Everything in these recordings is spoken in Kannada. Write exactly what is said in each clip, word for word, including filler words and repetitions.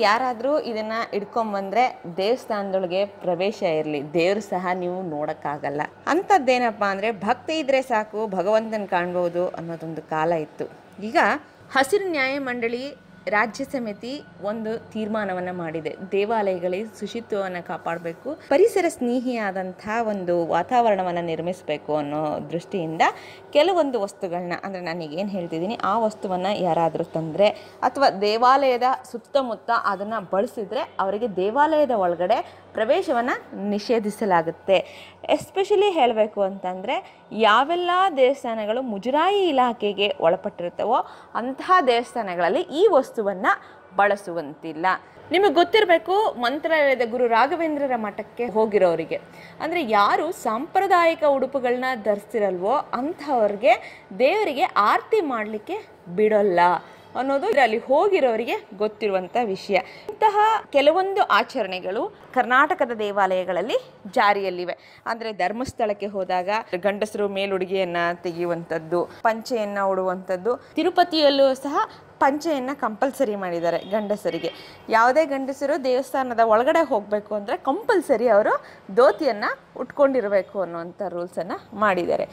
ಯಾರಾದರೂ ಇದನ್ನು ಇಟ್ಕೊಂಬಂದರೆ ದೇವಸ್ಥಾನದೊಳಗೆ ಪ್ರವೇಶ ಇರಲಿ, ದೇವರು ಸಹ ನೀವು ನೋಡೋಕ್ಕಾಗಲ್ಲ. ಅಂಥದ್ದೇನಪ್ಪ ಅಂದರೆ ಭಕ್ತಿ ಇದ್ದರೆ ಸಾಕು ಭಗವಂತನ ಕಾಣ್ಬೋದು ಅನ್ನೋದೊಂದು ಕಾಲ ಇತ್ತು. ಈಗ ಹಸಿರು ನ್ಯಾಯ ಮಂಡಳಿ ರಾಜ್ಯ ಸಮಿತಿ ಒಂದು ತೀರ್ಮಾನವನ್ನು ಮಾಡಿದೆ. ದೇವಾಲಯಗಳಿಗೆ ಶುಚಿತ್ವವನ್ನು ಕಾಪಾಡಬೇಕು, ಪರಿಸರ ಸ್ನೇಹಿಯಾದಂಥ ಒಂದು ವಾತಾವರಣವನ್ನು ನಿರ್ಮಿಸಬೇಕು ಅನ್ನೋ ದೃಷ್ಟಿಯಿಂದ ಕೆಲವೊಂದು ವಸ್ತುಗಳನ್ನ, ಅಂದರೆ ನಾನೀಗೇನು ಹೇಳ್ತಿದ್ದೀನಿ ಆ ವಸ್ತುವನ್ನು ಯಾರಾದರೂ ತಂದರೆ ಅಥವಾ ದೇವಾಲಯದ ಸುತ್ತಮುತ್ತ ಅದನ್ನು ಬಳಸಿದರೆ ಅವರಿಗೆ ದೇವಾಲಯದ ಒಳಗಡೆ ಪ್ರವೇಶವನ್ನು ನಿಷೇಧಿಸಲಾಗುತ್ತೆ. ಎಸ್ಪೆಷಲಿ ಹೇಳಬೇಕು ಅಂತಂದರೆ ಯಾವೆಲ್ಲ ದೇವಸ್ಥಾನಗಳು ಮುಜರಾಯಿ ಇಲಾಖೆಗೆ ಒಳಪಟ್ಟಿರ್ತವೋ ಅಂತಹ ದೇವಸ್ಥಾನಗಳಲ್ಲಿ ಈ ವಸ್ತುವನ್ನು ಬಳಸುವಂತಿಲ್ಲ. ನಿಮಗೆ ಗೊತ್ತಿರಬೇಕು, ಮಂತ್ರಾಲಯದ ಗುರು ರಾಘವೇಂದ್ರರ ಮಠಕ್ಕೆ ಹೋಗಿರೋರಿಗೆ, ಅಂದರೆ ಯಾರು ಸಾಂಪ್ರದಾಯಿಕ ಉಡುಪುಗಳನ್ನ ಧರಿಸಿರಲ್ವೋ ಅಂಥವ್ರಿಗೆ ದೇವರಿಗೆ ಆರತಿ ಮಾಡಲಿಕ್ಕೆ ಬಿಡೋಲ್ಲ ಅನ್ನೋದು ಇದರಲ್ಲಿ ಹೋಗಿರೋರಿಗೆ ಗೊತ್ತಿರುವಂಥ ವಿಷಯ. ಇಂತಹ ಕೆಲವೊಂದು ಆಚರಣೆಗಳು ಕರ್ನಾಟಕದ ದೇವಾಲಯಗಳಲ್ಲಿ ಜಾರಿಯಲ್ಲಿವೆ. ಅಂದರೆ ಧರ್ಮಸ್ಥಳಕ್ಕೆ ಹೋದಾಗ ಗಂಡಸರು ಮೇಲುಡುಗೆಯನ್ನು ತೆಗೆಯುವಂಥದ್ದು, ಪಂಚೆಯನ್ನು ಉಡುವಂಥದ್ದು. ತಿರುಪತಿಯಲ್ಲೂ ಸಹ ಪಂಚೆಯನ್ನು ಕಂಪಲ್ಸರಿ ಮಾಡಿದ್ದಾರೆ ಗಂಡಸರಿಗೆ. ಯಾವುದೇ ಗಂಡಸರು ದೇವಸ್ಥಾನದ ಒಳಗಡೆ ಹೋಗಬೇಕು ಅಂದರೆ ಕಂಪಲ್ಸರಿ ಅವರು ಧೋತಿಯನ್ನು ಉಟ್ಕೊಂಡಿರಬೇಕು ಅನ್ನುವಂಥ ರೂಲ್ಸನ್ನು ಮಾಡಿದ್ದಾರೆ.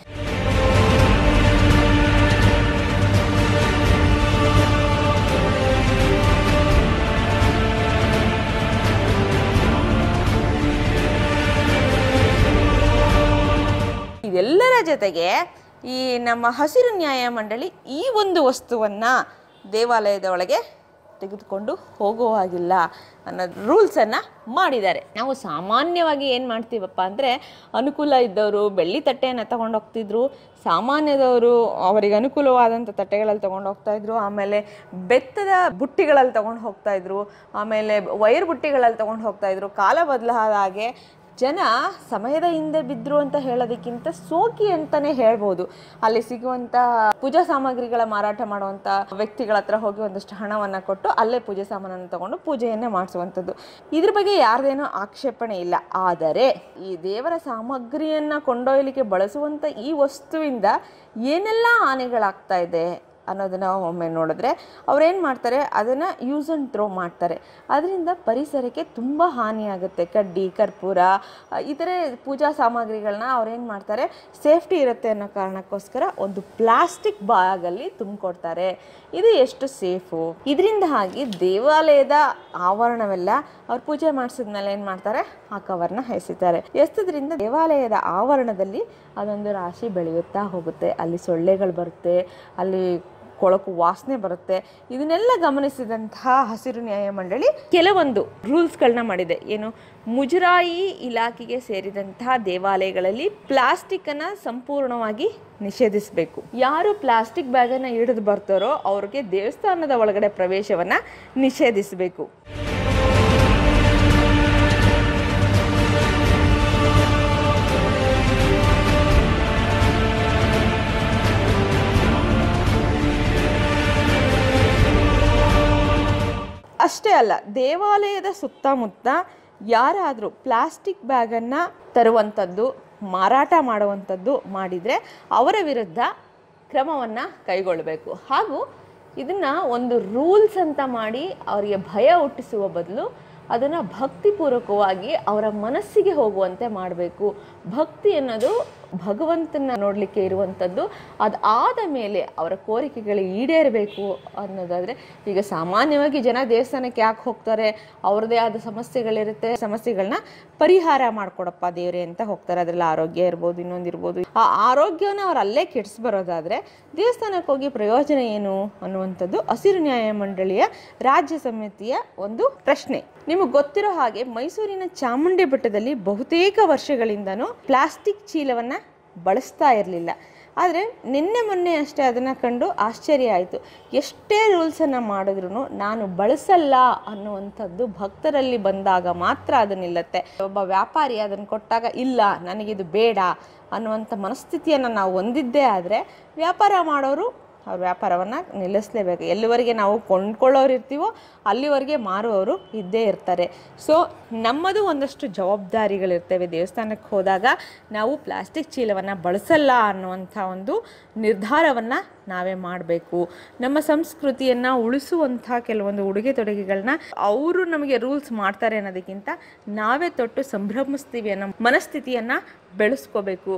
ಇದೆಲ್ಲರ ಜೊತೆಗೆ ಈ ನಮ್ಮ ಹಸಿರು ನ್ಯಾಯ ಮಂಡಳಿ ಈ ಒಂದು ವಸ್ತುವನ್ನು ದೇವಾಲಯದ ಒಳಗೆ ತೆಗೆದುಕೊಂಡು ಹೋಗೋ ಹಾಗಿಲ್ಲ ಅನ್ನೋ ರೂಲ್ಸನ್ನು ಮಾಡಿದ್ದಾರೆ. ನಾವು ಸಾಮಾನ್ಯವಾಗಿ ಏನು ಮಾಡ್ತೀವಪ್ಪ ಅಂದರೆ, ಅನುಕೂಲ ಇದ್ದವರು ಬೆಳ್ಳಿ ತಟ್ಟೆಯನ್ನು ತಗೊಂಡು ಹೋಗ್ತಿದ್ರು, ಸಾಮಾನ್ಯದವರು ಅವರಿಗೆ ಅನುಕೂಲವಾದಂಥ ತಟ್ಟೆಗಳಲ್ಲಿ ತೊಗೊಂಡು ಹೋಗ್ತಾಯಿದ್ರು, ಆಮೇಲೆ ಬೆತ್ತದ ಬುಟ್ಟಿಗಳಲ್ಲಿ ತೊಗೊಂಡು ಹೋಗ್ತಾಯಿದ್ರು, ಆಮೇಲೆ ವೈರ್ ಬುಟ್ಟಿಗಳಲ್ಲಿ ತೊಗೊಂಡು ಹೋಗ್ತಾಯಿದ್ರು. ಕಾಲ ಬದಲಾದ ಹಾಗೆ ಜನ ಸಮಯದ ಹಿಂದೆ ಬಿದ್ದರು ಅಂತ ಹೇಳೋದಕ್ಕಿಂತ ಸೋಕಿ ಅಂತಲೇ ಹೇಳ್ಬೋದು. ಅಲ್ಲಿ ಸಿಗುವಂಥ ಪೂಜಾ ಸಾಮಗ್ರಿಗಳ ಮಾರಾಟ ಮಾಡುವಂಥ ವ್ಯಕ್ತಿಗಳ ಹತ್ರ ಹೋಗಿ ಒಂದಷ್ಟು ಹಣವನ್ನು ಕೊಟ್ಟು ಅಲ್ಲೇ ಪೂಜೆ ಸಾಮಾನನ್ನು ತಗೊಂಡು ಪೂಜೆಯನ್ನೇ ಮಾಡಿಸುವಂಥದ್ದು. ಇದ್ರ ಬಗ್ಗೆ ಯಾರ್ದೇನೋ ಆಕ್ಷೇಪಣೆ ಇಲ್ಲ. ಆದರೆ ಈ ದೇವರ ಸಾಮಗ್ರಿಯನ್ನು ಕೊಂಡೊಯ್ಯಲಿಕ್ಕೆ ಬಳಸುವಂಥ ಈ ವಸ್ತುವಿಂದ ಏನೆಲ್ಲ ಹಾನಿಗಳಾಗ್ತಾ ಇದೆ ಅನ್ನೋದನ್ನು ಒಮ್ಮೆ ನೋಡಿದ್ರೆ ಅವ್ರೇನು ಮಾಡ್ತಾರೆ, ಅದನ್ನು ಯೂಸ್ ಆ್ಯಂಡ್ ಥ್ರೋ ಮಾಡ್ತಾರೆ. ಅದರಿಂದ ಪರಿಸರಕ್ಕೆ ತುಂಬ ಹಾನಿಯಾಗುತ್ತೆ. ಕಡ್ಡಿ, ಕರ್ಪೂರ, ಇತರೆ ಪೂಜಾ ಸಾಮಗ್ರಿಗಳನ್ನ ಅವ್ರೇನು ಮಾಡ್ತಾರೆ, ಸೇಫ್ಟಿ ಇರುತ್ತೆ ಅನ್ನೋ ಕಾರಣಕ್ಕೋಸ್ಕರ ಒಂದು ಪ್ಲಾಸ್ಟಿಕ್ ಬ್ಯಾಗಲ್ಲಿ ತುಂಬಿಕೊಡ್ತಾರೆ. ಇದು ಎಷ್ಟು ಸೇಫು? ಇದರಿಂದ ಆಗಿ ದೇವಾಲಯದ ಆವರಣವೆಲ್ಲ ಅವ್ರು ಪೂಜೆ ಮಾಡಿಸಿದ್ಮೇಲೆ ಏನು ಮಾಡ್ತಾರೆ, ಆ ಕವರ್ನ ಎಸಿತಾರೆ. ಎಸೋದ್ರಿಂದ ದೇವಾಲಯದ ಆವರಣದಲ್ಲಿ ಅದೊಂದು ರಾಶಿ ಬೆಳೆಯುತ್ತಾ ಹೋಗುತ್ತೆ. ಅಲ್ಲಿ ಸೊಳ್ಳೆಗಳು ಬರುತ್ತೆ, ಅಲ್ಲಿ ಕೊಳಕು ವಾಸನೆ ಬರುತ್ತೆ. ಇದನ್ನೆಲ್ಲ ಗಮನಿಸಿದಂತಹ ಹಸಿರು ನ್ಯಾಯ ಮಂಡಳಿ ಕೆಲವೊಂದು ರೂಲ್ಸ್ಗಳನ್ನ ಮಾಡಿದೆ. ಏನು, ಮುಜರಾಯಿ ಇಲಾಖೆಗೆ ಸೇರಿದಂತಹ ದೇವಾಲಯಗಳಲ್ಲಿ ಪ್ಲಾಸ್ಟಿಕ್ಕನ್ನು ಸಂಪೂರ್ಣವಾಗಿ ನಿಷೇಧಿಸಬೇಕು. ಯಾರು ಪ್ಲಾಸ್ಟಿಕ್ ಬ್ಯಾಗನ್ನು ಹಿಡಿದು ಬರ್ತಾರೋ ಅವ್ರಿಗೆ ದೇವಸ್ಥಾನದ ಒಳಗಡೆ ಪ್ರವೇಶವನ್ನು ನಿಷೇಧಿಸಬೇಕು. ಅಷ್ಟೇ ಅಲ್ಲ, ದೇವಾಲಯದ ಸುತ್ತಮುತ್ತ ಯಾರಾದರೂ ಪ್ಲಾಸ್ಟಿಕ್ ಬ್ಯಾಗನ್ನು ತರುವಂಥದ್ದು, ಮಾರಾಟ ಮಾಡುವಂಥದ್ದು ಮಾಡಿದರೆ ಅವರ ವಿರುದ್ಧ ಕ್ರಮವನ್ನು ಕೈಗೊಳ್ಳಬೇಕು. ಹಾಗೂ ಇದನ್ನು ಒಂದು ರೂಲ್ಸ್ ಅಂತ ಮಾಡಿ ಅವರಿಗೆ ಭಯ ಹುಟ್ಟಿಸುವ ಬದಲು ಅದನ್ನು ಭಕ್ತಿಪೂರ್ವಕವಾಗಿ ಅವರ ಮನಸ್ಸಿಗೆ ಹೋಗುವಂತೆ ಮಾಡಬೇಕು. ಭಕ್ತಿ ಅನ್ನೋದು ಭಗವಂತನ ನೋಡಲಿಕ್ಕೆ ಇರುವಂಥದ್ದು. ಅದಾದ ಮೇಲೆ ಅವರ ಕೋರಿಕೆಗಳು ಈಡೇರಬೇಕು ಅನ್ನೋದಾದರೆ, ಈಗ ಸಾಮಾನ್ಯವಾಗಿ ಜನ ದೇವಸ್ಥಾನಕ್ಕೆ ಯಾಕೆ ಹೋಗ್ತಾರೆ, ಅವ್ರದ್ದೇ ಆದ ಸಮಸ್ಯೆಗಳಿರುತ್ತೆ, ಸಮಸ್ಯೆಗಳನ್ನ ಪರಿಹಾರ ಮಾಡಿಕೊಡಪ್ಪ ದೇವರೇ ಅಂತ ಹೋಗ್ತಾರೆ. ಅದರಲ್ಲಿ ಆರೋಗ್ಯ ಇರ್ಬೋದು, ಇನ್ನೊಂದಿರ್ಬೋದು. ಆ ಆರೋಗ್ಯನ ಅವ್ರು ಅಲ್ಲೇ ಕೆಡಿಸ್ಬರೋದಾದರೆ ದೇವಸ್ಥಾನಕ್ಕೆ ಹೋಗಿ ಪ್ರಯೋಜನ ಏನು ಅನ್ನುವಂಥದ್ದು ಹಸಿರು ನ್ಯಾಯ ಮಂಡಳಿಯ ರಾಜ್ಯ ಸಮಿತಿಯ ಒಂದು ಪ್ರಶ್ನೆ. ನಿಮಗೆ ಗೊತ್ತಿರೋ ಹಾಗೆ ಮೈಸೂರಿನ ಚಾಮುಂಡಿ ಬೆಟ್ಟದಲ್ಲಿ ಬಹುತೇಕ ವರ್ಷಗಳಿಂದನೂ ಪ್ಲಾಸ್ಟಿಕ್ ಚೀಲವನ್ನು ಬಳಸ್ತಾ ಇರಲಿಲ್ಲ. ಆದರೆ ನಿನ್ನೆ ಮೊನ್ನೆ ಅಷ್ಟೇ ಅದನ್ನು ಕಂಡು ಆಶ್ಚರ್ಯ ಆಯಿತು. ಎಷ್ಟೇ ರೂಲ್ಸನ್ನು ಮಾಡಿದ್ರೂ ನಾನು ಬಳಸಲ್ಲ ಅನ್ನುವಂಥದ್ದು ಭಕ್ತರಲ್ಲಿ ಬಂದಾಗ ಮಾತ್ರ ಅದು ನಿಲ್ಲುತ್ತೆ. ಒಬ್ಬ ವ್ಯಾಪಾರಿ ಅದನ್ನು ಕೊಟ್ಟಾಗ ಇಲ್ಲ ನನಗಿದು ಬೇಡ ಅನ್ನುವಂಥ ಮನಸ್ಥಿತಿಯನ್ನು ನಾವು ಹೊಂದಿದ್ದೇ ಆದರೆ ವ್ಯಾಪಾರ ಮಾಡೋರು ಅವ್ರ ವ್ಯಾಪಾರವನ್ನು ನಿಲ್ಲಿಸಲೇಬೇಕು. ಎಲ್ಲಿವರೆಗೆ ನಾವು ಕೊಂಡ್ಕೊಳ್ಳೋರು ಇರ್ತೀವೋ ಅಲ್ಲಿವರೆಗೆ ಮಾರುವವರು ಇದ್ದೇ ಇರ್ತಾರೆ. ಸೊ ನಮ್ಮದು ಒಂದಷ್ಟು ಜವಾಬ್ದಾರಿಗಳಿರ್ತವೆ. ದೇವಸ್ಥಾನಕ್ಕೆ ಹೋದಾಗ ನಾವು ಪ್ಲಾಸ್ಟಿಕ್ ಚೀಲವನ್ನು ಬಳಸಲ್ಲ ಅನ್ನುವಂಥ ಒಂದು ನಿರ್ಧಾರವನ್ನು ನಾವೇ ಮಾಡಬೇಕು. ನಮ್ಮ ಸಂಸ್ಕೃತಿಯನ್ನು ಉಳಿಸುವಂಥ ಕೆಲವೊಂದು ಉಡುಗೆ ತೊಡುಗೆಗಳನ್ನ ಅವರು ನಮಗೆ ರೂಲ್ಸ್ ಮಾಡ್ತಾರೆ ಅನ್ನೋದಕ್ಕಿಂತ ನಾವೇ ತೊಟ್ಟು ಸಂಭ್ರಮಿಸ್ತೀವಿ ಅನ್ನೋ ಮನಸ್ಥಿತಿಯನ್ನು ಬೆಳೆಸ್ಕೋಬೇಕು.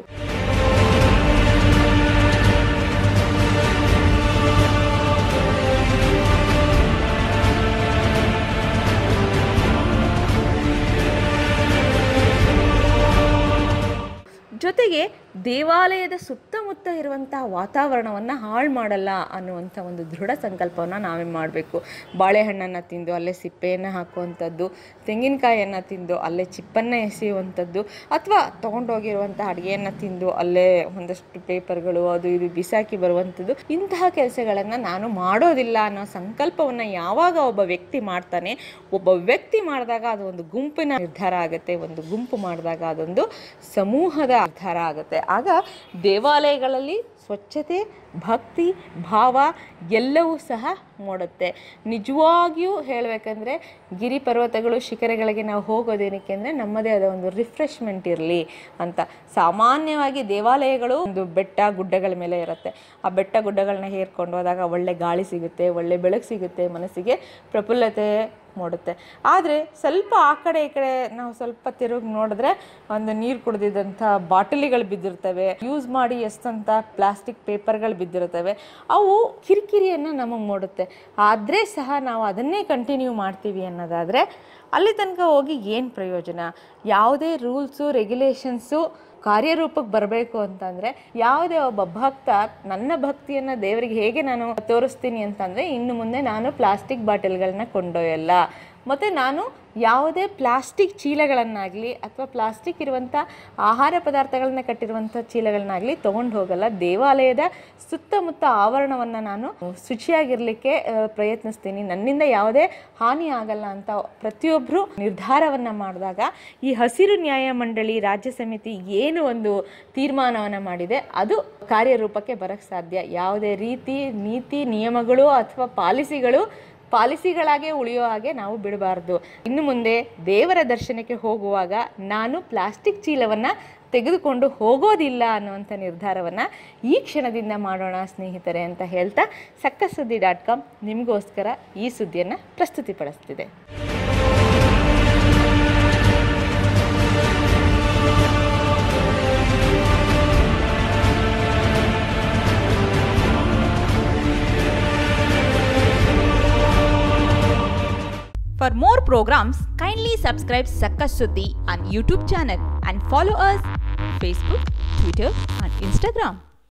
ಜೊತೆಗೆ ದೇವಾಲಯದ ಸುತ್ತಮುತ್ತ ಇರುವಂಥ ವಾತಾವರಣವನ್ನು ಹಾಳು ಮಾಡಲ್ಲ ಅನ್ನುವಂಥ ಒಂದು ದೃಢ ಸಂಕಲ್ಪವನ್ನು ನಾವೇ ಮಾಡಬೇಕು. ಬಾಳೆಹಣ್ಣನ್ನು ತಿಂದು ಅಲ್ಲೇ ಸಿಪ್ಪೆಯನ್ನು ಹಾಕುವಂಥದ್ದು, ತೆಂಗಿನಕಾಯಿಯನ್ನು ತಿಂದು ಅಲ್ಲೇ ಚಿಪ್ಪನ್ನು ಎಸೆಯುವಂಥದ್ದು, ಅಥವಾ ತೊಗೊಂಡೋಗಿರುವಂಥ ಅಡುಗೆಯನ್ನು ತಿಂದು ಅಲ್ಲೇ ಒಂದಷ್ಟು ಪೇಪರ್ಗಳು ಅದು ಇದು ಬಿಸಾಕಿ ಬರುವಂಥದ್ದು, ಇಂತಹ ಕೆಲಸಗಳನ್ನು ನಾನು ಮಾಡೋದಿಲ್ಲ ಅನ್ನೋ ಸಂಕಲ್ಪವನ್ನು ಯಾವಾಗ ಒಬ್ಬ ವ್ಯಕ್ತಿ ಮಾಡ್ತಾನೆ, ಒಬ್ಬ ವ್ಯಕ್ತಿ ಮಾಡಿದಾಗ ಅದು ಒಂದು ಗುಂಪಿನ ನಿರ್ಧಾರ ಆಗುತ್ತೆ. ಒಂದು ಗುಂಪು ಮಾಡಿದಾಗ ಅದೊಂದು ಸಮೂಹದ ನಿರ್ಧಾರ ಆಗುತ್ತೆ. ಆಗ ದೇವಾಲಯಗಳಲ್ಲಿ ಸ್ವಚ್ಛತೆ, ಭಕ್ತಿ, ಭಾವ ಎಲ್ಲವೂ ಸಹ ಮೂಡುತ್ತೆ. ನಿಜವಾಗಿಯೂ ಹೇಳಬೇಕಂದ್ರೆ ಗಿರಿ ಪರ್ವತಗಳು ಶಿಖರಗಳಿಗೆ ನಾವು ಹೋಗೋದೇನಕ್ಕೆ ಅಂದರೆ ನಮ್ಮದೇ ಆದ ಒಂದು ರಿಫ್ರೆಶ್ಮೆಂಟ್ ಇರಲಿ ಅಂತ. ಸಾಮಾನ್ಯವಾಗಿ ದೇವಾಲಯಗಳು ಒಂದು ಬೆಟ್ಟ ಗುಡ್ಡಗಳ ಮೇಲೆ ಇರುತ್ತೆ. ಆ ಬೆಟ್ಟ ಗುಡ್ಡಗಳನ್ನ ಹೇರ್ಕೊಂಡು ಹೋದಾಗ ಒಳ್ಳೆ ಗಾಳಿ ಸಿಗುತ್ತೆ, ಒಳ್ಳೆ ಬೆಳಕು ಸಿಗುತ್ತೆ, ಮನಸ್ಸಿಗೆ ಪ್ರಫುಲ್ಲತೆ ಮೂಡುತ್ತೆ. ಆದರೆ ಸ್ವಲ್ಪ ಆ ಕಡೆ ಈ ಕಡೆ ನಾವು ಸ್ವಲ್ಪ ತಿರುಗಿ ನೋಡಿದ್ರೆ ಒಂದು ನೀರು ಕುಡಿದಿದ್ದಂಥ ಬಾಟಲಿಗಳು ಬಿದ್ದಿರ್ತವೆ, ಯೂಸ್ ಮಾಡಿ ಎಷ್ಟಂತ ಪ್ಲಾಸ್ಟಿಕ್ ಪೇಪರ್ಗಳು ಬಿದ್ದಿರ್ತವೆ. ಅವು ಕಿರಿಕಿರಿಯನ್ನು ನಮಗೆ ಮೂಡುತ್ತೆ. ಆದರೆ ಸಹ ನಾವು ಅದನ್ನೇ ಕಂಟಿನ್ಯೂ ಮಾಡ್ತೀವಿ ಅನ್ನೋದಾದರೆ ಅಲ್ಲಿ ತನಕ ಹೋಗಿ ಏನು ಪ್ರಯೋಜನ? ಯಾವುದೇ ರೂಲ್ಸು ರೆಗ್ಯುಲೇಷನ್ಸು ಕಾರ್ಯರೂಪಕ್ಕೆ ಬರಬೇಕು ಅಂತಂದರೆ ಯಾವುದೇ ಒಬ್ಬ ಭಕ್ತ ನನ್ನ ಭಕ್ತಿಯನ್ನು ದೇವರಿಗೆ ಹೇಗೆ ನಾನು ತೋರಿಸ್ತೀನಿ ಅಂತಂದರೆ ಇನ್ನು ಮುಂದೆ ನಾನು ಪ್ಲಾಸ್ಟಿಕ್ ಬಾಟಲ್ಗಳನ್ನ ಕೊಂಡೊಯ್ಯಲ್ಲ, ಮತ್ತು ನಾನು ಯಾವುದೇ ಪ್ಲಾಸ್ಟಿಕ್ ಚೀಲಗಳನ್ನಾಗಲಿ ಅಥವಾ ಪ್ಲಾಸ್ಟಿಕ್ ಇರುವಂಥ ಆಹಾರ ಪದಾರ್ಥಗಳನ್ನ ಕಟ್ಟಿರುವಂಥ ಚೀಲಗಳನ್ನಾಗಲಿ ತೊಗೊಂಡು ಹೋಗಲ್ಲ. ದೇವಾಲಯದ ಸುತ್ತಮುತ್ತ ಆವರಣವನ್ನು ನಾನು ಶುಚಿಯಾಗಿರಲಿಕ್ಕೆ ಪ್ರಯತ್ನಿಸ್ತೀನಿ. ನನ್ನಿಂದ ಯಾವುದೇ ಹಾನಿ ಆಗಲ್ಲ ಅಂತ ಪ್ರತಿಯೊಬ್ಬರು ನಿರ್ಧಾರವನ್ನು ಮಾಡಿದಾಗ ಈ ಹಸಿರು ನ್ಯಾಯ ಮಂಡಳಿ ರಾಜ್ಯ ಸಮಿತಿ ಏನು ಒಂದು ತೀರ್ಮಾನವನ್ನು ಮಾಡಿದೆ ಅದು ಕಾರ್ಯರೂಪಕ್ಕೆ ಬರೋಕ್ಕೆ ಸಾಧ್ಯ. ಯಾವುದೇ ರೀತಿ ನೀತಿ ನಿಯಮಗಳು ಅಥವಾ ಪಾಲಿಸಿಗಳು ಪಾಲಿಸಿಗಳಾಗೆ ಉಳಿಯೋ ಹಾಗೆ ನಾವು ಬಿಡಬಾರ್ದು. ಇನ್ನು ಮುಂದೆ ದೇವರ ದರ್ಶನಕ್ಕೆ ಹೋಗುವಾಗ ನಾನು ಪ್ಲಾಸ್ಟಿಕ್ ಚೀಲವನ್ನು ತೆಗೆದುಕೊಂಡು ಹೋಗೋದಿಲ್ಲ ಅನ್ನುವಂಥ ನಿರ್ಧಾರವನ್ನು ಈ ಕ್ಷಣದಿಂದ ಮಾಡೋಣ ಸ್ನೇಹಿತರೆ ಅಂತ ಹೇಳ್ತಾ ಸಕ್ಕಸ್ ಸುದ್ದಿ ಡಾಟ್ ಕಾಮ್ ನಿಮಗೋಸ್ಕರ ಈ ಸುದ್ದಿಯನ್ನು ಪ್ರಸ್ತುತಿಪಡಿಸ್ತಿದೆ. For more programs, kindly subscribe Sakkas Suddhi on YouTube channel and follow us Facebook, Twitter and Instagram.